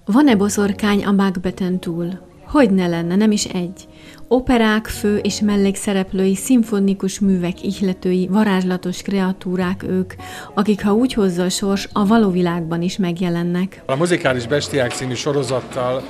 Van-e boszorkány a Macbethen túl? Hogy ne lenne, nem is egy. Operák, fő- és mellékszereplői, szimfonikus művek ihletői, varázslatos kreatúrák ők, akik, ha úgy hozza a sors, a való világban is megjelennek. A Muzikális Bestiák című sorozattal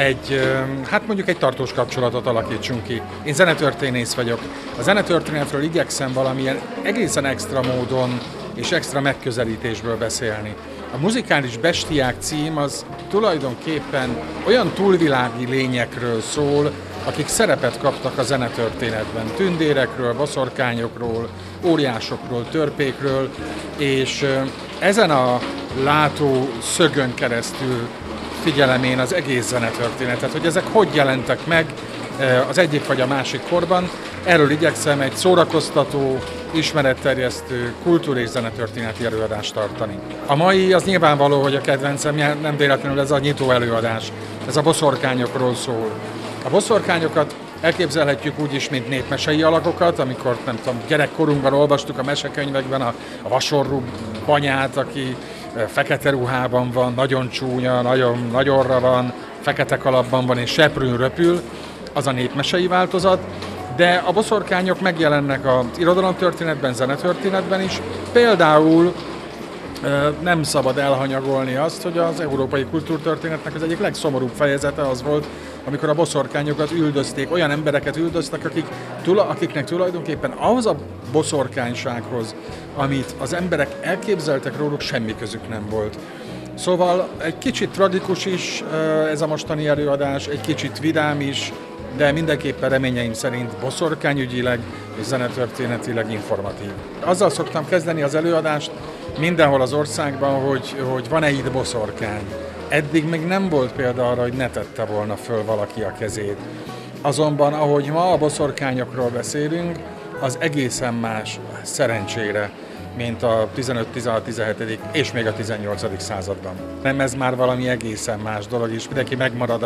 mondjuk egy tartós kapcsolatot alakítsunk ki. Én zenetörténész vagyok. A zenetörténetről igyekszem valamilyen egészen extra módon és extra megközelítésből beszélni. A Muzikális Bestiák cím az tulajdonképpen olyan túlvilági lényekről szól, akik szerepet kaptak a zenetörténetben. Tündérekről, boszorkányokról, óriásokról, törpékről, és ezen a látó szögön keresztül figyelem én az egész zenetörténetet, hogy ezek hogy jelentek meg az egyik vagy a másik korban. Erről igyekszem egy szórakoztató, ismeretterjesztő, kultúr- és zenetörténeti előadást tartani. A mai az nyilvánvaló, hogy a kedvencem nem véletlenül ez a nyitó előadás. Ez a boszorkányokról szól. A boszorkányokat elképzelhetjük úgy is, mint népmesei alakokat, amikor nem tudom, gyerekkorunkban olvastuk a mesekönyvekben a vasorú banyát, aki fekete ruhában van, nagyon csúnya, nagyon nagyorra van, fekete kalapban van és seprűn röpül, az a népmesei változat, de a boszorkányok megjelennek az irodalomtörténetben, zenetörténetben is. Például nem szabad elhanyagolni azt, hogy az európai kultúrtörténetnek az egyik legszomorúbb fejezete az volt, amikor a boszorkányokat üldözték, olyan embereket üldöztek, akiknek tulajdonképpen ahhoz a boszorkánysághoz, amit az emberek elképzeltek róluk, semmi közük nem volt. Szóval egy kicsit tragikus is ez a mostani előadás, egy kicsit vidám is, de mindenképpen reményeim szerint boszorkányügyileg és zenetörténetileg informatív. Azzal szoktam kezdeni az előadást mindenhol az országban, hogy van-e itt boszorkány. Eddig még nem volt példa arra, hogy ne tette volna föl valaki a kezét. Azonban, ahogy ma a boszorkányokról beszélünk, az egészen más szerencsére, mint a 15., 16., 17. és még a 18. században. Nem, ez már valami egészen más dolog, és mindenki megmarad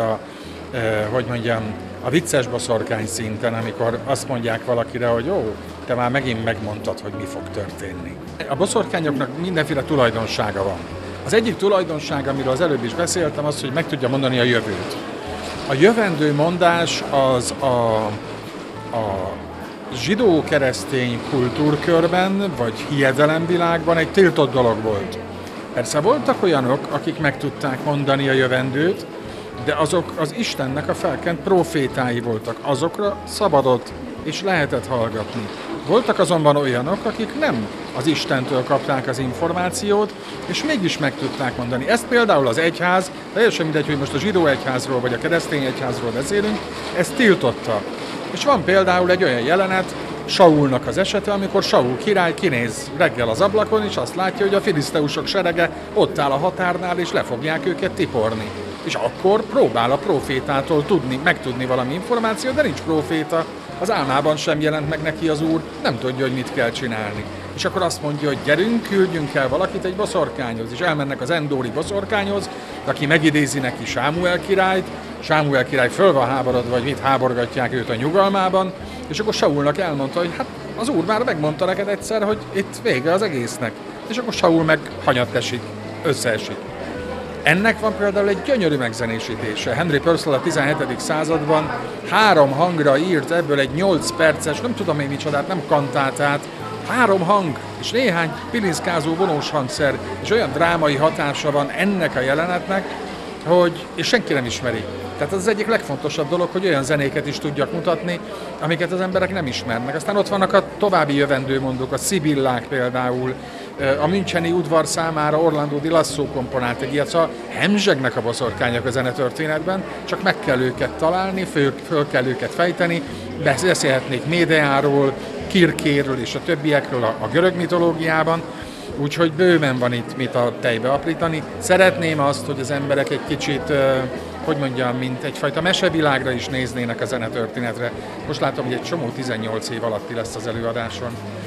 a vicces boszorkány szinten, amikor azt mondják valakire, hogy jó, te már megint megmondtad, hogy mi fog történni. A boszorkányoknak mindenféle tulajdonsága van. Az egyik tulajdonság, amiről az előbb is beszéltem, az, hogy meg tudja mondani a jövőt. A jövendő mondás az a zsidó-keresztény kultúrkörben, vagy hiedelemvilágban egy tiltott dolog volt. Persze voltak olyanok, akik meg tudták mondani a jövendőt, de azok az Istennek a felkent profétái voltak. Azokra szabadott és lehetett hallgatni. Voltak azonban olyanok, akik nem az Istentől kapták az információt, és mégis meg tudták mondani. Ezt például az egyház, teljesen mindegy, hogy most a zsidó egyházról vagy a keresztény egyházról beszélünk, ezt tiltotta. És van például egy olyan jelenet, Saulnak az esete, amikor Saul király kinéz reggel az ablakon, és azt látja, hogy a filiszteusok serege ott áll a határnál, és le fogják őket tiporni. És akkor próbál a profétától megtudni valami információt, de nincs proféta, az álmában sem jelent meg neki az úr, nem tudja, hogy mit kell csinálni. És akkor azt mondja, hogy gyerünk, küldjünk el valakit egy boszorkányhoz, és elmennek az endóri boszorkányhoz, aki megidézi neki Sámuel királyt, Sámuel király föl van háborodva, vagy mit háborgatják őt a nyugalmában, és akkor Saulnak elmondta, hogy hát az úr már megmondta neked egyszer, hogy itt vége az egésznek. És akkor Saul meg hanyat esik, összeesik. Ennek van például egy gyönyörű megzenésítése. Henry Purcell a 17. században 3 hangra írt ebből egy 8 perces, nem tudom én micsodát, nem kantátát, 3 hang és néhány pilinszkázó vonós hangszer, és olyan drámai hatása van ennek a jelenetnek, és senki nem ismeri. Tehát az egyik legfontosabb dolog, hogy olyan zenéket is tudjak mutatni, amiket az emberek nem ismernek. Aztán ott vannak a további jövendőmondók, a szibillák például, a müncheni udvar számára Orlando di Lasso komponált egy ilyet, szóval hemzsegnek a boszorkányok a zenetörténetben, csak meg kell őket találni, föl kell őket fejteni, beszélhetnék Médeáról, Kirkéről és a többiekről a görög mitológiában, úgyhogy bőven van itt mit a tejbe aprítani. Szeretném azt, hogy az emberek egy kicsit, mint egyfajta mesevilágra is néznének a zenetörténetre. Most látom, hogy egy csomó 18 év alatti lesz az előadáson.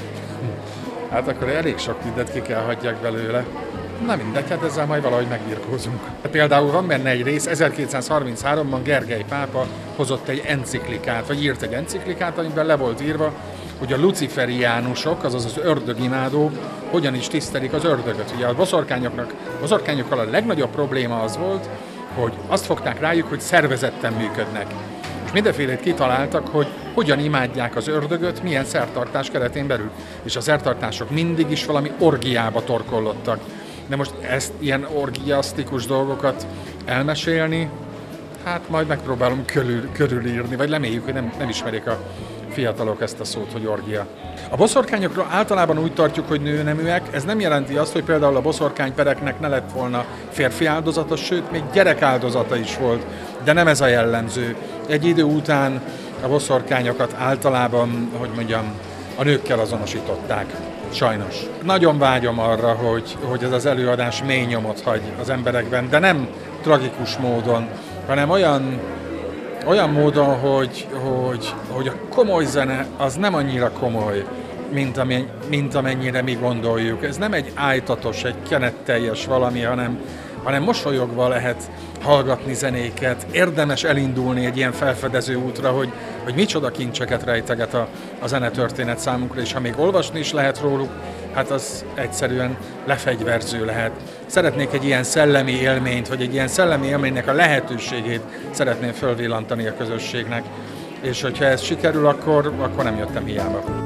Hát akkor elég sok mindent ki kell hagyják belőle. Na mindegy, hát ezzel majd valahogy megbirkózunk. Például van benne egy rész, 1233-ban Gergely pápa hozott egy enciklikát, vagy írt egy enciklikát, amiben le volt írva, hogy a luciferiánusok, azaz az ördögimádók, hogyan is tisztelik az ördögöt. Ugye a boszorkányokkal a legnagyobb probléma az volt, hogy azt fogták rájuk, hogy szervezetten működnek. És mindenfélét kitaláltak, hogy hogyan imádják az ördögöt, milyen szertartás keretén belül. És a szertartások mindig is valami orgiába torkollottak. De most ezt, ilyen orgiasztikus dolgokat elmesélni, hát majd megpróbálom körülírni, vagy reméljük, hogy nem ismerik a fiatalok ezt a szót, hogy orgia. A boszorkányokról általában úgy tartjuk, hogy nőneműek, ez nem jelenti azt, hogy például a boszorkánypereknek ne lett volna férfi áldozata, sőt, még gyerek áldozata is volt, de nem ez a jellemző. Egy idő után a boszorkányokat általában, hogy mondjam, a nőkkel azonosították. Sajnos. Nagyon vágyom arra, hogy ez az előadás mély nyomot hagy az emberekben, de nem tragikus módon, hanem olyan módon, hogy a komoly zene az nem annyira komoly, mint amennyire mi gondoljuk. Ez nem egy ájtatos, egy kenetteljes valami, hanem mosolyogva lehet hallgatni zenéket, érdemes elindulni egy ilyen felfedező útra, hogy micsoda kincseket rejteget a zenetörténet számunkra, és ha még olvasni is lehet róluk, hát az egyszerűen lefegyverző lehet. Szeretnék egy ilyen szellemi élményt, vagy egy ilyen szellemi élménynek a lehetőségét szeretném fölvillantani a közösségnek, és hogyha ez sikerül, akkor nem jöttem hiába.